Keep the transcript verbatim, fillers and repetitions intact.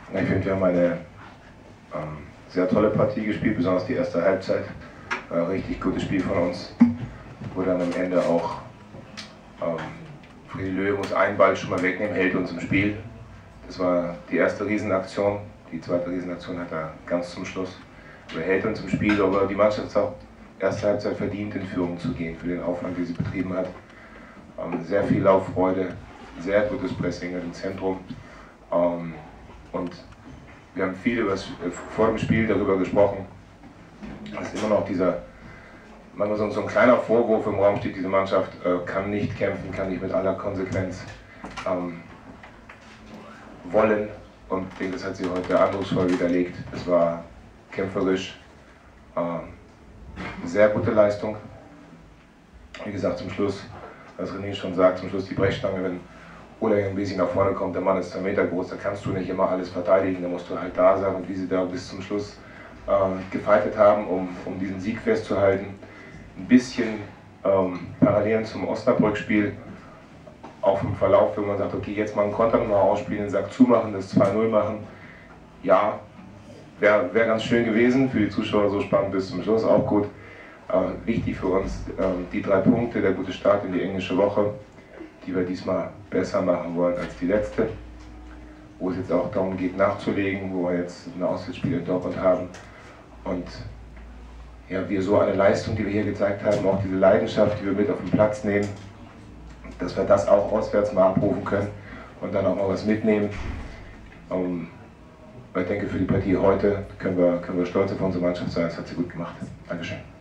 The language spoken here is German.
Ich finde, wir haben eine ähm, sehr tolle Partie gespielt, besonders die erste Halbzeit. War ein richtig gutes Spiel von uns, wo dann am Ende auch ähm, Freddy Löw muss einen Ball schon mal wegnehmen, hält uns im Spiel. Das war die erste Riesenaktion. Die zweite Riesenaktion hat er ganz zum Schluss. Aber er hält uns im Spiel, aber die Mannschaft hat auch erste Halbzeit verdient, in Führung zu gehen für den Aufwand, den sie betrieben hat. Ähm, sehr viel Lauffreude, sehr gutes Pressing im Zentrum. Ähm, und wir haben viel über das, vor dem Spiel darüber gesprochen, dass immer noch dieser, manchmal so, so ein kleiner Vorwurf im Raum steht, diese Mannschaft äh, kann nicht kämpfen, kann nicht mit aller Konsequenz ähm, wollen. Und ich denke, das hat sie heute eindrucksvoll widerlegt. Es war kämpferisch, äh, eine sehr gute Leistung. Wie gesagt, zum Schluss, was René schon sagt, zum Schluss die Brechstange, wenn Oleg ein bisschen nach vorne kommt, der Mann ist zwei Meter groß, da kannst du nicht immer alles verteidigen, da musst du halt da sein. Und wie sie da bis zum Schluss äh, gefeitet haben, um, um diesen Sieg festzuhalten. Ein bisschen ähm, Parallelen zum Osnabrück-Spiel, auch im Verlauf, wenn man sagt, okay, jetzt mal einen Konter nochmal ausspielen, den Sack zumachen, das zwei null machen. Ja, wäre wär ganz schön gewesen, für die Zuschauer so spannend bis zum Schluss, auch gut. Äh, wichtig für uns, äh, die drei Punkte, der gute Start in die englische Woche, die wir diesmal besser machen wollen als die letzte, wo es jetzt auch darum geht nachzulegen, wo wir jetzt ein Auswärtsspiel in Dortmund haben und ja, wir so eine Leistung, die wir hier gezeigt haben, auch diese Leidenschaft, die wir mit auf den Platz nehmen, dass wir das auch auswärts mal abrufen können und dann auch mal was mitnehmen. Um, ich denke, für die Partie heute können wir, können wir stolz auf unsere Mannschaft sein, das hat sie gut gemacht. Dankeschön.